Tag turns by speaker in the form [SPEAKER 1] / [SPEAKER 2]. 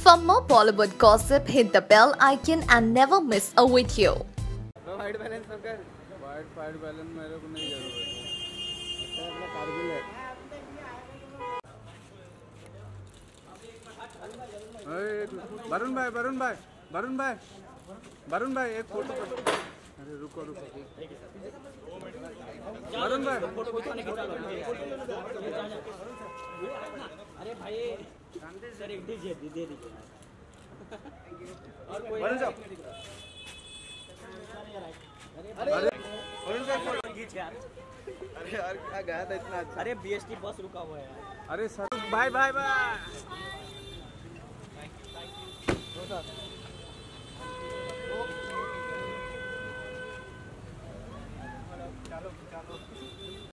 [SPEAKER 1] For more Bollywood gossip, hit the bell icon and never miss a video.
[SPEAKER 2] White balance कर। White balance मेरे को नहीं जरूरत है। अपना कारगिल है। वरुण भाई एक फोटो। अरे रुको। वरुण भाई
[SPEAKER 3] अरे भाई सर एक दीजिए दे दीजिए और कोई अरे वरुण सर फोटो खींच यार।
[SPEAKER 2] अरे यार क्या गया था इतना अच्छा।
[SPEAKER 3] अरे बीएसटी बस रुका हुआ है यार।
[SPEAKER 2] अरे सर बाय। चलो